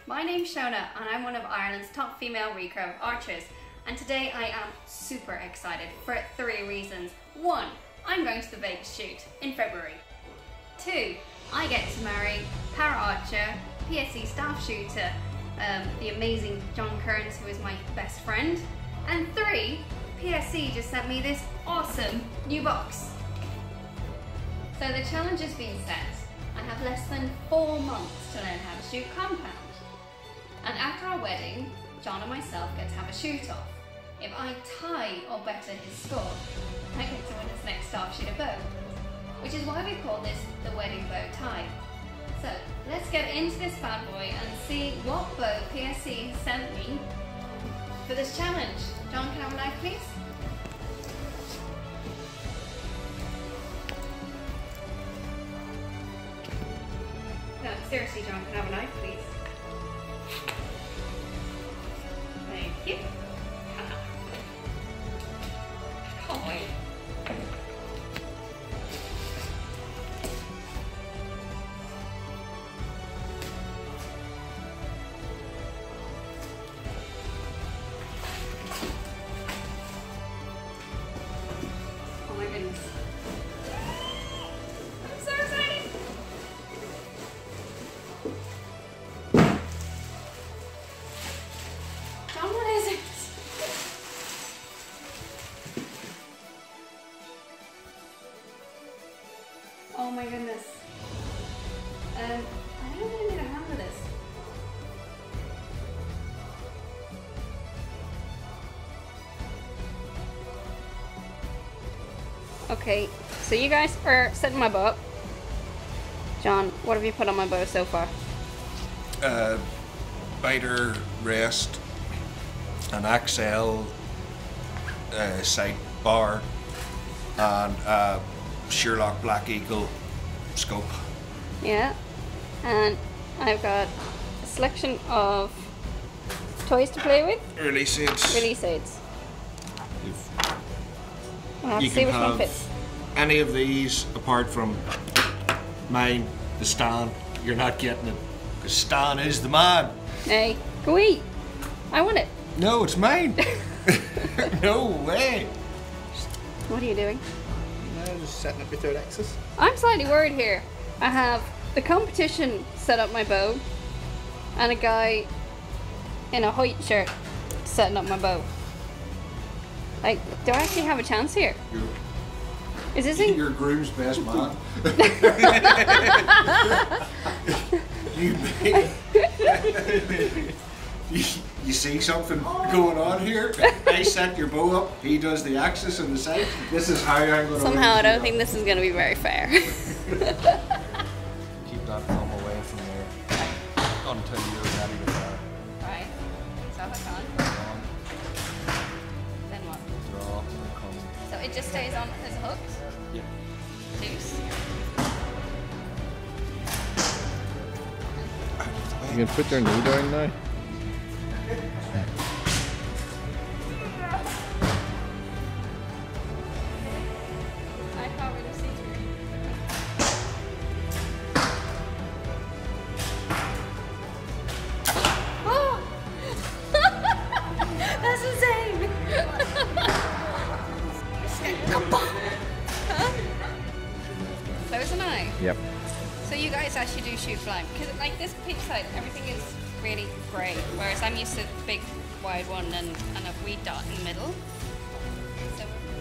my name's Shona and I'm one of Ireland's top female recurve archers, and today I am super excited for 3 reasons. 1. I'm going to the Vegas shoot in February. 2. I get to marry para archer, PSE Staff shooter, the amazing John Cairns, who is my best friend. And 3. PSE just sent me this awesome new box. So the challenge has been set. I have less than 4 months to learn how to shoot compound. And after our wedding, John and myself get to have a shoot off. If I tie or better his score, I get to win his next staff shooter bow. Which is why we call this the wedding bow tie. So let's get into this bad boy and see what bow PSE has sent me for this challenge. John, can I have a knife please? No, seriously John, can I have a knife please? Thank you. Can't wait. Oh my goodness. I'm so excited. John, what is it? Oh my goodness. I don't really need a hand for this. Okay, so you guys are setting my bow up. John, what have you put on my bow so far? Biter rest, an XL sight bar, and Sherlock Black Eagle scope. Yeah, and I've got a selection of toys to play with. Release aids. Release aids. I'll have You to see can which one have fits. any of these apart from mine, the Stan. You're not getting it because Stan is the man. Hey, go eat. I want it. No, it's mine. No way. What are you doing? No, just setting up your third axis. I'm slightly worried here. I have the competition set up my bow and a guy in a white shirt setting up my bow. Like, do I actually have a chance here? Is this in? Your groom's best man. You see something going on here? I set your bow up, he does the axis and the sight. This is how I'm going to Somehow I don't think this is going to be very fair. Keep that thumb away from there until you're ready to fire. Right. So if I can't, then what? Draw and come. So it just stays on as hooked? Yeah. Loose? You can put your knee down now. I can't really see through. Oh! That's insane! Huh? Close an eye. Yep. So you guys actually do shoot blind? Because like this pitch side, everything is really grey, whereas I'm used to the big wide one and a wee dot in the middle. So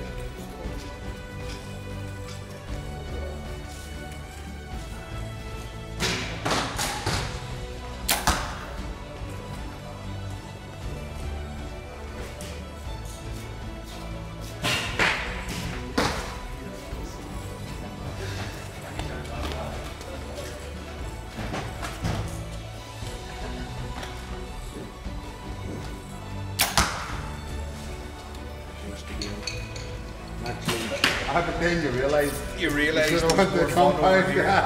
But then you realise You don't want the compound.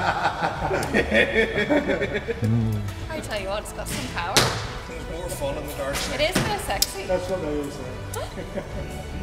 I tell you what, it's got some power. There's more fun in the dark side. It is kind of sexy. That's what I always say.